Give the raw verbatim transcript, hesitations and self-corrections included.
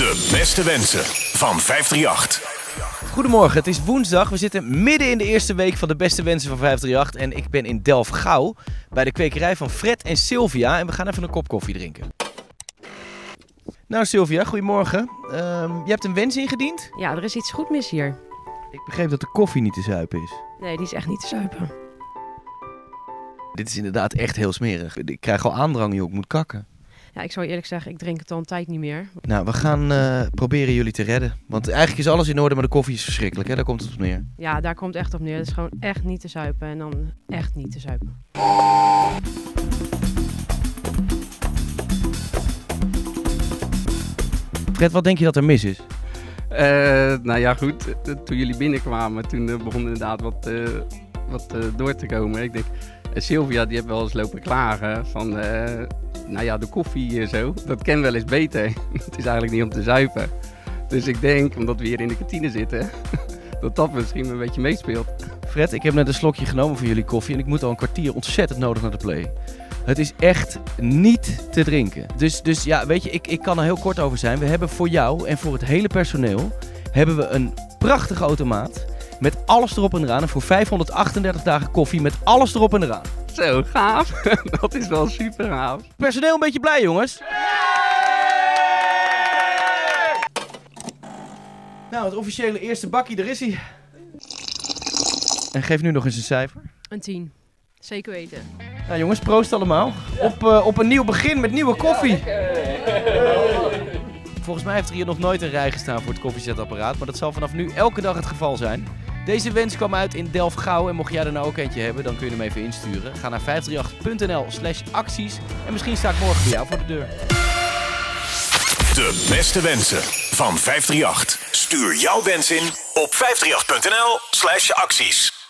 De beste wensen van vijfdrieënachtig. Goedemorgen, het is woensdag. We zitten midden in de eerste week van de beste wensen van vijfdrieënachtig. En ik ben in Delfgauw bij de kwekerij van Fred en Sylvia. En we gaan even een kop koffie drinken. Nou Sylvia, goedemorgen. Uh, je hebt een wens ingediend? Ja, er is iets goed mis hier. Ik begreep dat de koffie niet te zuipen is. Nee, die is echt niet te zuipen. Dit is inderdaad echt heel smerig. Ik krijg al aandrang, joh. Ik moet kakken. Ja, ik zou je eerlijk zeggen, ik drink het al een tijd niet meer. Nou, we gaan uh, proberen jullie te redden. Want eigenlijk is alles in orde, maar de koffie is verschrikkelijk, hè? Daar komt het op neer. Ja, daar komt het echt op neer. Het is gewoon echt niet te zuipen en dan echt niet te zuipen. Fred, wat denk je dat er mis is? Uh, nou ja, goed. Toen jullie binnenkwamen, toen uh, begon inderdaad wat, uh, wat uh, door te komen. Ik denk, uh, Sylvia die heeft wel eens lopen klagen van, uh, nou ja, de koffie en zo. Dat kan wel eens beter. Het is eigenlijk niet om te zuipen. Dus ik denk, omdat we hier in de kantine zitten, dat dat misschien een beetje meespeelt. Fred, ik heb net een slokje genomen van jullie koffie en ik moet al een kwartier ontzettend nodig naar de play. Het is echt niet te drinken. Dus, dus ja, weet je, ik, ik kan er heel kort over zijn. We hebben voor jou en voor het hele personeel hebben we een prachtige automaat met alles erop en eraan. En voor vijfhonderdachtendertig dagen koffie met alles erop en eraan. Zo, gaaf. Dat is wel super gaaf. Personeel een beetje blij, jongens? Nou, het officiële eerste bakkie, daar is hij. En geef nu nog eens een cijfer. Een tien. Zeker weten. Nou jongens, proost allemaal. Op, uh, op een nieuw begin met nieuwe koffie. Volgens mij heeft er hier nog nooit een rij gestaan voor het koffiezetapparaat. Maar dat zal vanaf nu elke dag het geval zijn. Deze wens kwam uit in Delfgauw. En mocht jij er nou ook eentje hebben, dan kun je hem even insturen. Ga naar vijfdrieënachtig punt n l slash acties. En misschien sta ik morgen bij jou voor de deur. De beste wensen van vijfdrieënachtig. Stuur jouw wens in op vijfdrieënachtig punt n l slash acties.